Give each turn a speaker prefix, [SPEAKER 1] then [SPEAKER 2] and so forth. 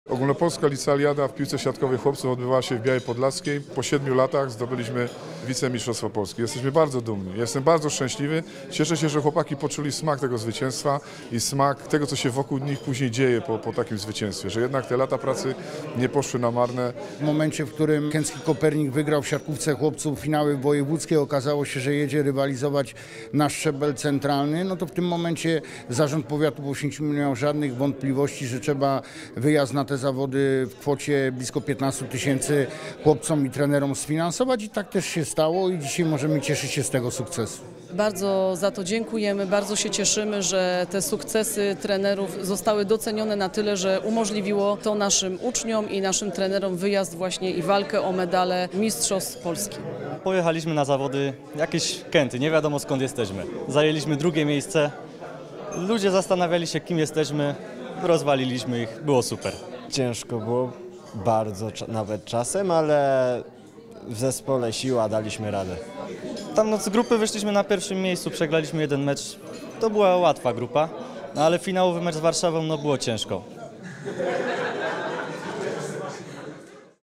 [SPEAKER 1] Ogólnopolska licealiada w piłce siatkowej chłopców odbywała się w Białej Podlaskiej. Po 7 latach zdobyliśmy wicemistrzostwo Polski. Jesteśmy bardzo dumni. Jestem bardzo szczęśliwy. Cieszę się, że chłopaki poczuli smak tego zwycięstwa i smak tego, co się wokół nich później dzieje po takim zwycięstwie. Że jednak te lata pracy nie poszły na marne.
[SPEAKER 2] W momencie, w którym Kędzki Kopernik wygrał w siatkówce chłopców finały wojewódzkie, okazało się, że jedzie rywalizować na szczebel centralny, no to w tym momencie Zarząd Powiatu w Oświęcimiu nie miał żadnych wątpliwości, że trzeba wyjazd na te zawody w kwocie blisko 15 000 chłopcom i trenerom sfinansować i tak też się stało i dzisiaj możemy cieszyć się z tego sukcesu.
[SPEAKER 3] Bardzo za to dziękujemy, bardzo się cieszymy, że te sukcesy trenerów zostały docenione na tyle, że umożliwiło to naszym uczniom i naszym trenerom wyjazd właśnie i walkę o medale Mistrzostw Polski.
[SPEAKER 4] Pojechaliśmy na zawody jakieś Kęty, nie wiadomo skąd jesteśmy. Zajęliśmy drugie miejsce, ludzie zastanawiali się kim jesteśmy, rozwaliliśmy ich, było super.
[SPEAKER 5] Ciężko było, bardzo nawet czasem, ale w zespole siła, daliśmy radę.
[SPEAKER 4] Tam z grupy wyszliśmy na pierwszym miejscu, przegraliśmy jeden mecz, to była łatwa grupa, no ale finałowy mecz z Warszawą było ciężko.